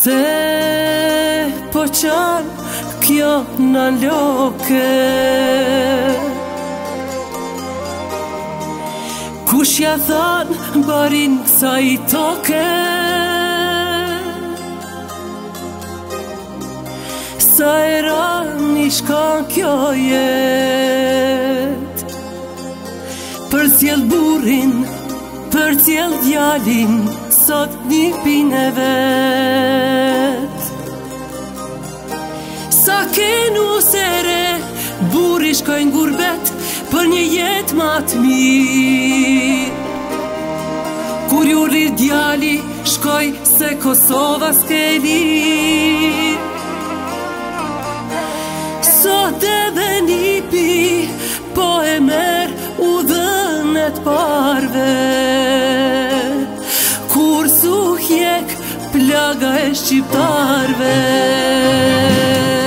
Se po qanë kjo në loke, kush ja thanë barin kësa i toke, sa e rani shkan kjo jet. Për cjell burin, për cjell djalin, sot një pine vet. Sa kenu sere, buri shkojnë gurbet, për një jet ma t'mirë. Kur ju rrit djali, shkoj se Kosova s'ke lirë. Sot edhe nipi, po e merë udhën e t'parve, kur su hjek plaga e shqiptarve.